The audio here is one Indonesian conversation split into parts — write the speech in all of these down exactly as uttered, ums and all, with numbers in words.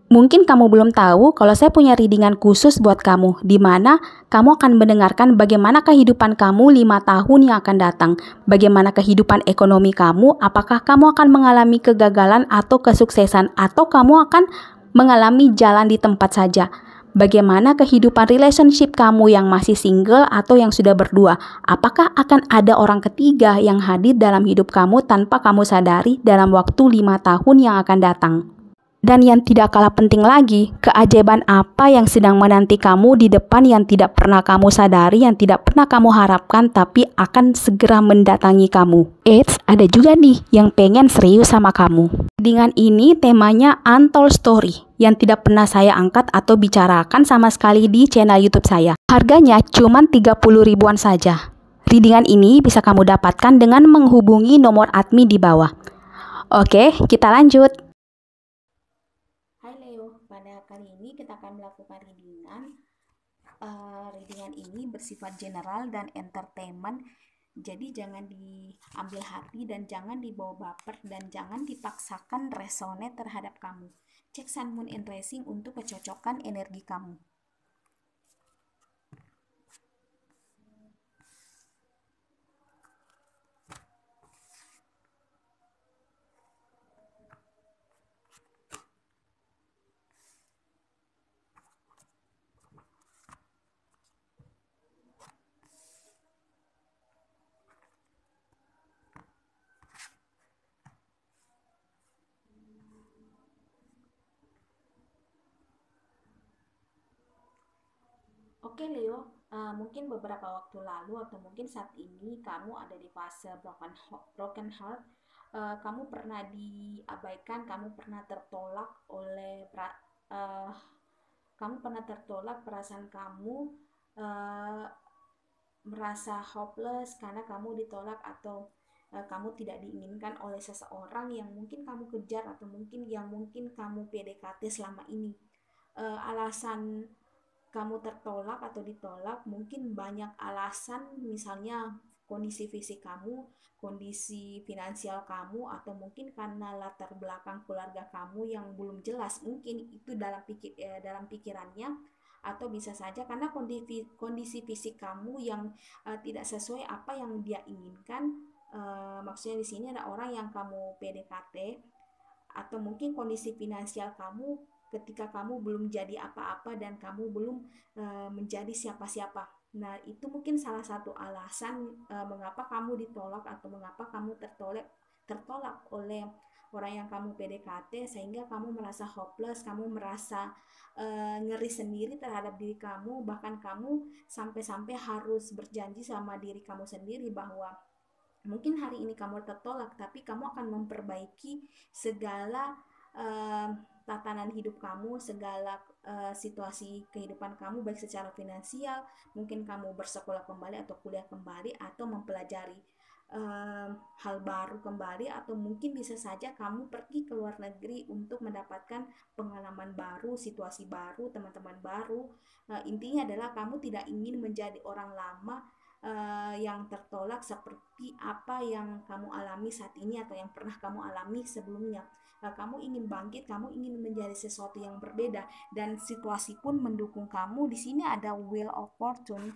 Mungkin kamu belum tahu kalau saya punya readingan khusus buat kamu, di mana kamu akan mendengarkan bagaimana kehidupan kamu lima tahun yang akan datang, bagaimana kehidupan ekonomi kamu, apakah kamu akan mengalami kegagalan atau kesuksesan, atau kamu akan mengalami jalan di tempat saja. Bagaimana kehidupan relationship kamu yang masih single atau yang sudah berdua, apakah akan ada orang ketiga yang hadir dalam hidup kamu tanpa kamu sadari dalam waktu lima tahun yang akan datang. Dan yang tidak kalah penting lagi, keajaiban apa yang sedang menanti kamu di depan yang tidak pernah kamu sadari, yang tidak pernah kamu harapkan, tapi akan segera mendatangi kamu. Eits, ada juga nih yang pengen serius sama kamu. Dengan ini temanya Untold Story, yang tidak pernah saya angkat atau bicarakan sama sekali di channel YouTube saya. Harganya cuma tiga puluh ribuan saja. Readingan ini bisa kamu dapatkan dengan menghubungi nomor admin di bawah. Oke, kita lanjut. Hai Leo, pada kali ini kita akan melakukan readingan. Uh, readingan ini bersifat general dan entertainment, jadi jangan diambil hati dan jangan dibawa baper dan jangan dipaksakan resonate terhadap kamu. Cek Sun, Moon, and Rising untuk kecocokan energi kamu. Oke Leo, uh, mungkin beberapa waktu lalu atau mungkin saat ini kamu ada di fase broken heart, broken heart. Uh, kamu pernah diabaikan, kamu pernah tertolak oleh pra, uh, kamu pernah tertolak, perasaan kamu uh, merasa hopeless karena kamu ditolak atau uh, kamu tidak diinginkan oleh seseorang yang mungkin kamu kejar atau mungkin yang mungkin kamu P D K T selama ini. Uh, alasan kamu tertolak atau ditolak mungkin banyak alasan, misalnya kondisi fisik kamu, kondisi finansial kamu, atau mungkin karena latar belakang keluarga kamu yang belum jelas, mungkin itu dalam pikir eh, dalam pikirannya, atau bisa saja karena kondisi kondisi fisik kamu yang uh, tidak sesuai apa yang dia inginkan. Uh, maksudnya di sini ada orang yang kamu P D K T, atau mungkin kondisi finansial kamu ketika kamu belum jadi apa-apa dan kamu belum e, menjadi siapa-siapa. Nah, itu mungkin salah satu alasan e, mengapa kamu ditolak atau mengapa kamu tertolak tertolak oleh orang yang kamu P D K T, sehingga kamu merasa hopeless, kamu merasa e, ngeri sendiri terhadap diri kamu, bahkan kamu sampai-sampai harus berjanji sama diri kamu sendiri bahwa mungkin hari ini kamu tertolak, tapi kamu akan memperbaiki segala uh, tatanan hidup kamu, segala uh, situasi kehidupan kamu, baik secara finansial, mungkin kamu bersekolah kembali atau kuliah kembali, atau mempelajari uh, hal baru kembali, atau mungkin bisa saja kamu pergi ke luar negeri untuk mendapatkan pengalaman baru, situasi baru, teman-teman baru. Uh, intinya adalah kamu tidak ingin menjadi orang lama Uh, yang tertolak seperti apa yang kamu alami saat ini atau yang pernah kamu alami sebelumnya. Uh, kamu ingin bangkit, kamu ingin menjadi sesuatu yang berbeda, dan situasi pun mendukung kamu. Di sini ada Wheel of Fortune.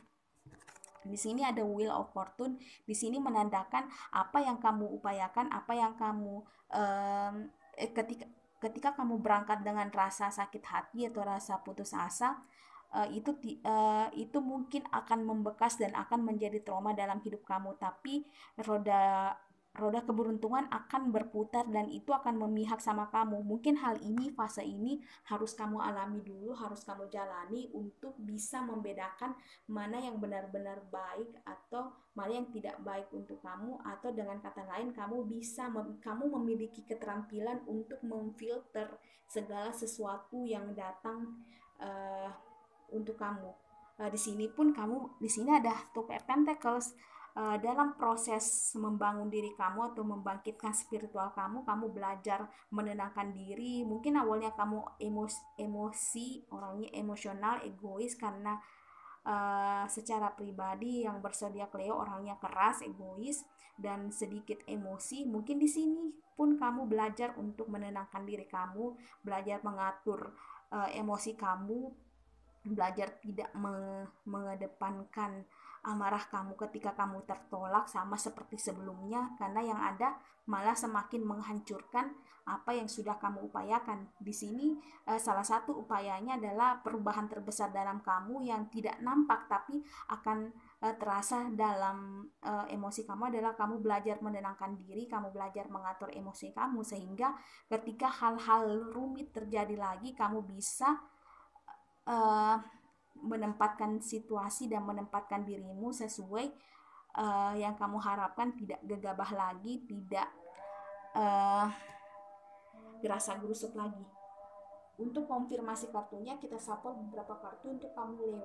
Di sini ada Wheel of Fortune. Di sini menandakan apa yang kamu upayakan, apa yang kamu um, eh, ketika ketika kamu berangkat dengan rasa sakit hati atau rasa putus asa, uh, itu uh, itu mungkin akan membekas dan akan menjadi trauma dalam hidup kamu, tapi roda roda keberuntungan akan berputar dan itu akan memihak sama kamu. Mungkin hal ini, fase ini harus kamu alami dulu, harus kamu jalani untuk bisa membedakan mana yang benar-benar baik atau mana yang tidak baik untuk kamu, atau dengan kata lain kamu bisa mem- kamu memiliki keterampilan untuk memfilter segala sesuatu yang datang uh, untuk kamu. Uh, di sini pun kamu, di sini ada Two of Pentacles. Uh, dalam proses membangun diri kamu atau membangkitkan spiritual kamu, kamu belajar menenangkan diri. Mungkin awalnya kamu emos, emosi, orangnya emosional, egois karena uh, secara pribadi yang bersodiak Leo orangnya keras, egois, dan sedikit emosi. Mungkin di sini pun kamu belajar untuk menenangkan diri kamu, belajar mengatur uh, emosi kamu, belajar tidak mengedepankan amarah kamu ketika kamu tertolak sama seperti sebelumnya, karena yang ada malah semakin menghancurkan apa yang sudah kamu upayakan. Di sini eh, salah satu upayanya adalah perubahan terbesar dalam kamu yang tidak nampak tapi akan eh, terasa dalam eh, emosi kamu adalah kamu belajar menenangkan diri, kamu belajar mengatur emosi kamu, sehingga ketika hal-hal rumit terjadi lagi kamu bisa uh, menempatkan situasi dan menempatkan dirimu sesuai uh, yang kamu harapkan, tidak gegabah lagi, tidak uh, gerasa gerusuk lagi. Untuk konfirmasi kartunya kita shuffle beberapa kartu untuk kamu Leo.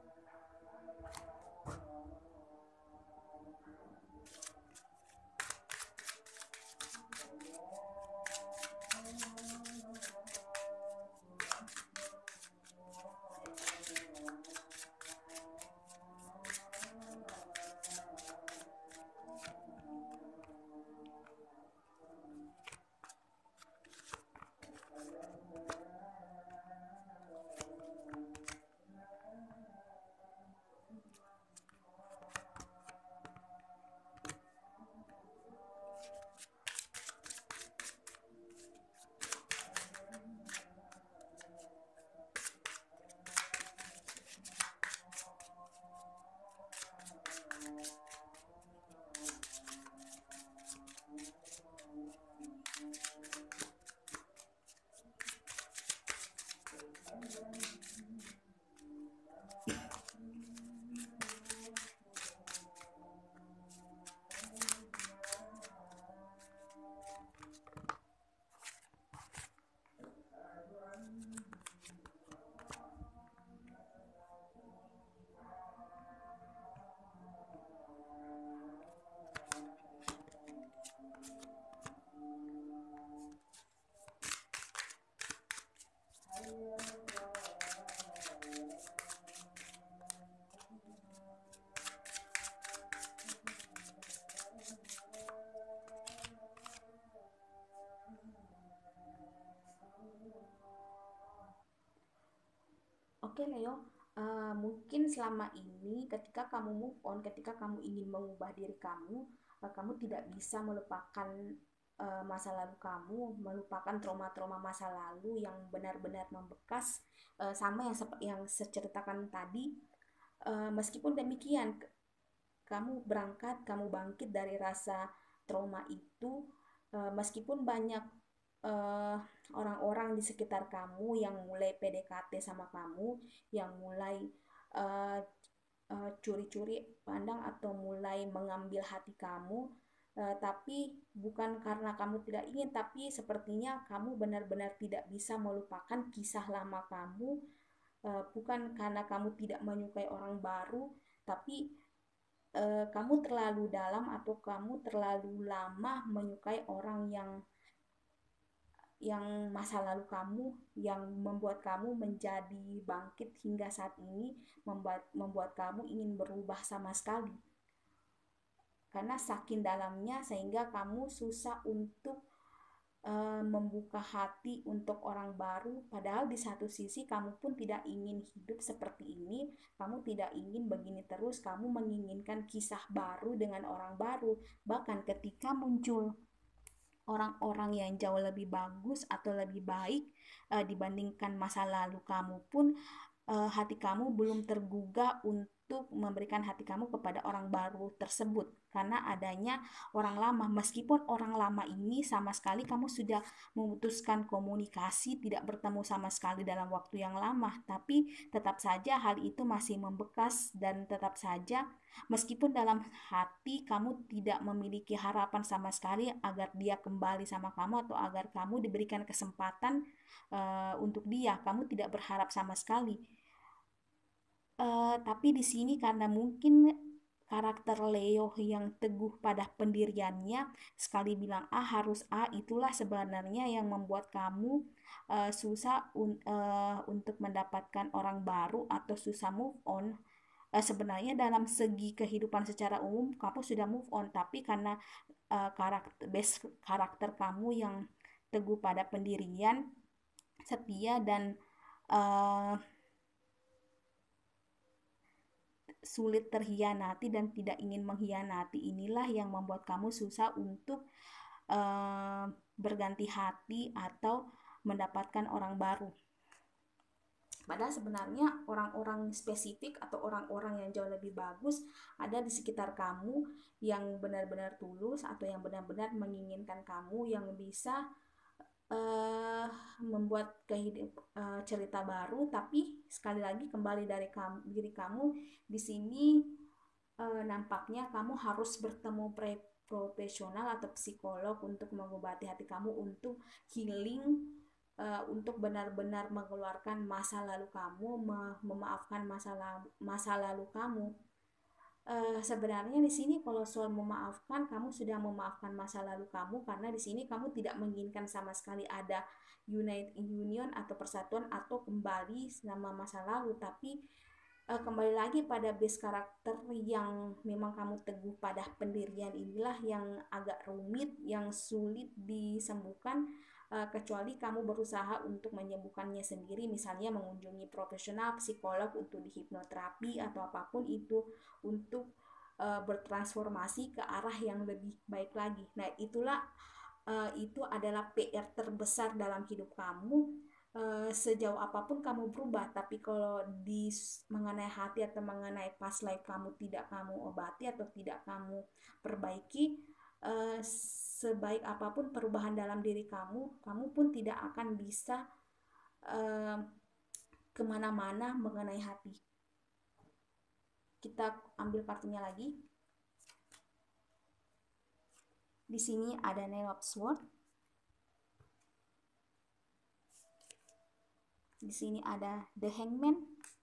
Oke Leo, uh, mungkin selama ini ketika kamu move on, ketika kamu ingin mengubah diri kamu, uh, kamu tidak bisa melupakan uh, masa lalu kamu, melupakan trauma-trauma masa lalu yang benar-benar membekas, uh, sama yang yang seceritakan tadi. Uh, meskipun demikian, kamu berangkat, kamu bangkit dari rasa trauma itu, uh, meskipun banyak uh, orang-orang di sekitar kamu yang mulai P D K T sama kamu, yang mulai uh, uh, curi-curi pandang atau mulai mengambil hati kamu, uh, tapi bukan karena kamu tidak ingin, tapi sepertinya kamu benar-benar tidak bisa melupakan kisah lama kamu, uh, bukan karena kamu tidak menyukai orang baru, tapi uh, kamu terlalu dalam atau kamu terlalu lama menyukai orang yang yang masa lalu kamu, yang membuat kamu menjadi bangkit hingga saat ini, membuat membuat kamu ingin berubah sama sekali. Karena saking dalamnya sehingga kamu susah untuk uh, membuka hati untuk orang baru, padahal di satu sisi kamu pun tidak ingin hidup seperti ini, kamu tidak ingin begini terus, kamu menginginkan kisah baru dengan orang baru. Bahkan ketika muncul orang-orang yang jauh lebih bagus atau lebih baik uh, dibandingkan masa lalu kamu pun, uh, hati kamu belum tergugah untuk memberikan hati kamu kepada orang baru tersebut karena adanya orang lama. Meskipun orang lama ini sama sekali kamu sudah memutuskan komunikasi, tidak bertemu sama sekali dalam waktu yang lama, tapi tetap saja hal itu masih membekas dan tetap saja meskipun dalam hati kamu tidak memiliki harapan sama sekali agar dia kembali sama kamu atau agar kamu diberikan kesempatan uh, untuk dia, kamu tidak berharap sama sekali. Uh, tapi di sini karena mungkin karakter Leo yang teguh pada pendiriannya, sekali bilang A harus A, itulah sebenarnya yang membuat kamu uh, susah un, uh, untuk mendapatkan orang baru atau susah move on. uh, sebenarnya dalam segi kehidupan secara umum kamu sudah move on, tapi karena uh, karakter base karakter kamu yang teguh pada pendirian, setia, dan uh, sulit terhianati dan tidak ingin mengkhianati, inilah yang membuat kamu susah untuk uh, berganti hati atau mendapatkan orang baru. Padahal sebenarnya orang-orang spesifik atau orang-orang yang jauh lebih bagus ada di sekitar kamu, yang benar-benar tulus atau yang benar-benar menginginkan kamu, yang bisa uh, membuat kehidup, uh, cerita baru. Tapi sekali lagi kembali dari kamu, diri kamu di sini, uh, nampaknya kamu harus bertemu pre profesional atau psikolog untuk mengobati hati kamu, untuk healing, uh, untuk benar-benar mengeluarkan masa lalu kamu, me- memaafkan masa lalu, masa lalu kamu. Uh, sebenarnya di sini kalau soal memaafkan, kamu sudah memaafkan masa lalu kamu, karena di sini kamu tidak menginginkan sama sekali ada unite union atau persatuan atau kembali selama masa lalu. Tapi uh, kembali lagi pada base karakter yang memang kamu teguh pada pendirian, inilah yang agak rumit, yang sulit disembuhkan, uh, kecuali kamu berusaha untuk menyembuhkannya sendiri, misalnya mengunjungi profesional psikolog untuk dihipnoterapi atau apapun itu, untuk uh, bertransformasi ke arah yang lebih baik lagi. Nah, itulah uh, itu adalah P R terbesar dalam hidup kamu. Uh, sejauh apapun kamu berubah, tapi kalau di mengenai hati atau mengenai past life kamu tidak kamu obati atau tidak kamu perbaiki, uh, sebaik apapun perubahan dalam diri kamu, kamu pun tidak akan bisa uh, kemana-mana mengenai hati. Kita ambil kartunya lagi. Di sini ada Nine of Swords. Di sini ada The Hangman.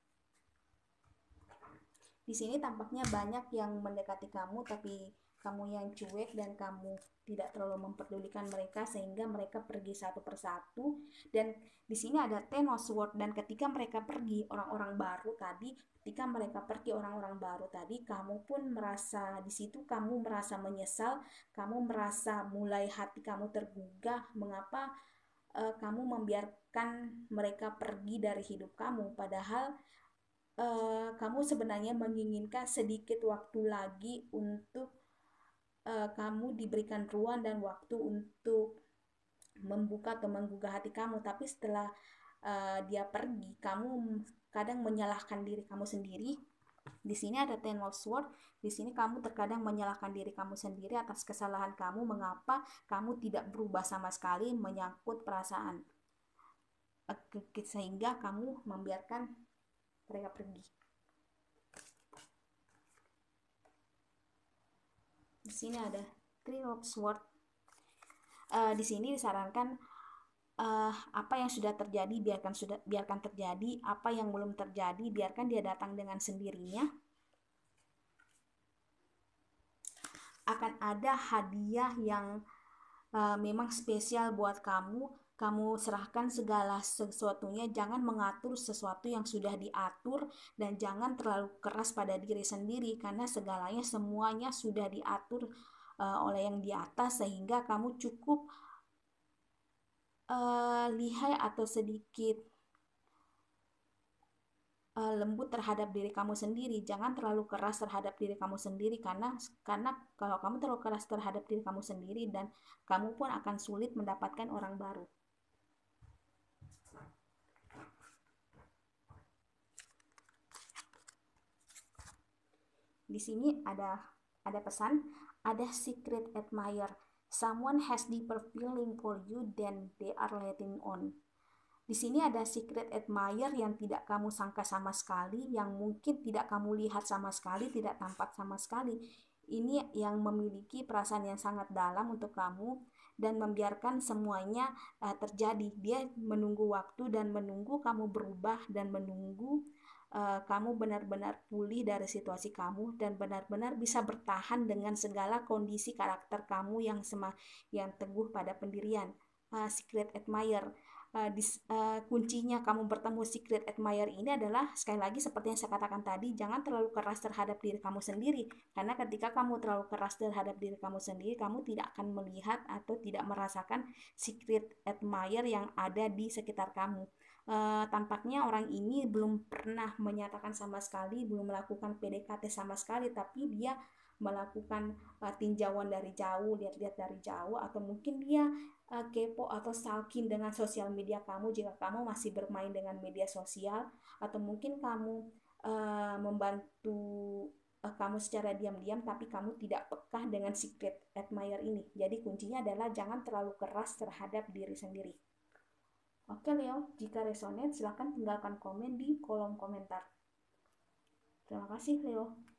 Di sini tampaknya banyak yang mendekati kamu, tapi kamu yang cuek dan kamu tidak terlalu memperdulikan mereka, sehingga mereka pergi satu persatu. Dan di sini ada Ten of Swords, dan ketika mereka pergi, orang-orang baru tadi, ketika mereka pergi orang-orang baru tadi, kamu pun merasa di situ, kamu merasa menyesal, kamu merasa mulai hati kamu tergugah, mengapa uh, kamu membiarkan mereka pergi dari hidup kamu, padahal uh, kamu sebenarnya menginginkan sedikit waktu lagi untuk uh, kamu diberikan ruang dan waktu untuk membuka atau menggugah hati kamu. Tapi setelah uh, dia pergi, kamu kadang menyalahkan diri kamu sendiri. Di sini ada Ten of Swords. Di sini kamu terkadang menyalahkan diri kamu sendiri atas kesalahan kamu, mengapa kamu tidak berubah sama sekali menyangkut perasaan, sehingga kamu membiarkan mereka pergi. Di sini ada Three of Swords. Uh, di sini disarankan uh, apa yang sudah terjadi biarkan sudah biarkan terjadi, apa yang belum terjadi biarkan dia datang dengan sendirinya. Akan ada hadiah yang uh, memang spesial buat kamu. Kamu serahkan segala sesuatunya, jangan mengatur sesuatu yang sudah diatur, dan jangan terlalu keras pada diri sendiri, karena segalanya semuanya sudah diatur uh, oleh yang di atas, sehingga kamu cukup uh, lihai atau sedikit uh, lembut terhadap diri kamu sendiri. Jangan terlalu keras terhadap diri kamu sendiri, karena karena kalau kamu terlalu keras terhadap diri kamu sendiri, dan kamu pun akan sulit mendapatkan orang baru. Di sini ada ada pesan, ada secret admirer. Someone has deeper feeling for you than they are letting on. Di sini ada secret admirer yang tidak kamu sangka sama sekali, yang mungkin tidak kamu lihat sama sekali, tidak tampak sama sekali. Ini yang memiliki perasaan yang sangat dalam untuk kamu dan membiarkan semuanya uh, terjadi. Dia menunggu waktu dan menunggu kamu berubah, dan menunggu uh, kamu benar-benar pulih dari situasi kamu dan benar-benar bisa bertahan dengan segala kondisi karakter kamu yang sema yang teguh pada pendirian. Uh, secret admirer. uh, dis, uh, kuncinya kamu bertemu secret admirer ini adalah sekali lagi seperti yang saya katakan tadi, jangan terlalu keras terhadap diri kamu sendiri, karena ketika kamu terlalu keras terhadap diri kamu sendiri, kamu tidak akan melihat atau tidak merasakan secret admirer yang ada di sekitar kamu. Uh, tampaknya orang ini belum pernah menyatakan sama sekali, belum melakukan P D K T sama sekali, tapi dia melakukan uh, tinjauan dari jauh, lihat-lihat dari jauh, atau mungkin dia uh, kepo atau stalking dengan sosial media kamu jika kamu masih bermain dengan media sosial, atau mungkin kamu uh, membantu uh, kamu secara diam-diam tapi kamu tidak peka dengan secret admirer ini. Jadi kuncinya adalah jangan terlalu keras terhadap diri sendiri. Oke Leo, jika resonate silahkan tinggalkan komen di kolom komentar. Terima kasih Leo.